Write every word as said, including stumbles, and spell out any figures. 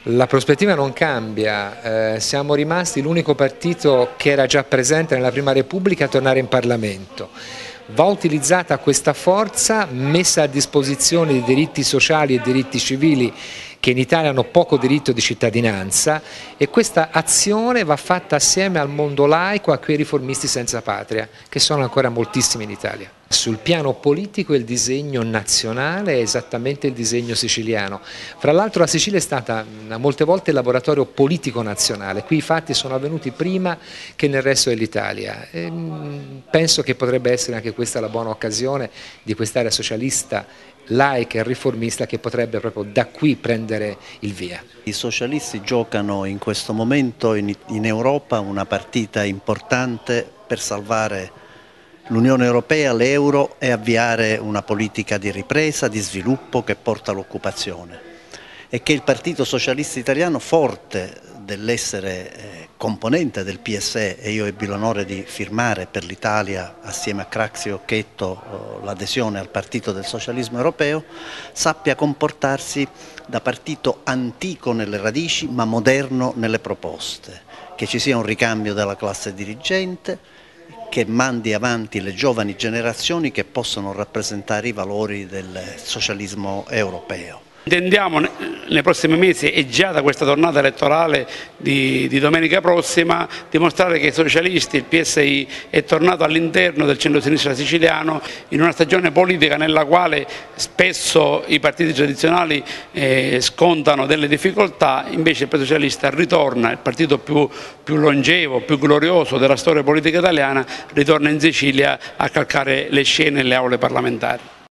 La prospettiva non cambia, eh, siamo rimasti l'unico partito che era già presente nella Prima Repubblica a tornare in Parlamento. Va utilizzata questa forza messa a disposizione di diritti sociali e diritti civili che in Italia hanno poco diritto di cittadinanza, e questa azione va fatta assieme al mondo laico, a quei riformisti senza patria, che sono ancora moltissimi in Italia. Sul piano politico il disegno nazionale è esattamente il disegno siciliano. Fra l'altro la Sicilia è stata molte volte il laboratorio politico nazionale, qui i fatti sono avvenuti prima che nel resto dell'Italia. Penso che potrebbe essere anche questa la buona occasione di quest'area socialista, laica e riformista, che potrebbe proprio da qui prendere il via. I socialisti giocano in questo momento in, in Europa una partita importante per salvare l'Unione Europea, l'euro, e avviare una politica di ripresa, di sviluppo che porta all'occupazione, e che il Partito Socialista Italiano, forte dell'essere eh, componente del P S E, e io ebbi l'onore di firmare per l'Italia assieme a Craxi e Occhetto eh, l'adesione al Partito del Socialismo Europeo, sappia comportarsi da partito antico nelle radici ma moderno nelle proposte, che ci sia un ricambio della classe dirigente, che mandi avanti le giovani generazioni che possono rappresentare i valori del socialismo europeo. Intendiamo nei prossimi mesi e già da questa tornata elettorale di, di domenica prossima dimostrare che i socialisti, il P S I, è tornato all'interno del centro-sinistra siciliano in una stagione politica nella quale spesso i partiti tradizionali eh, scontano delle difficoltà. Invece il Partito Socialista ritorna, il partito più, più longevo, più glorioso della storia politica italiana, ritorna in Sicilia a calcare le scene e le aule parlamentari.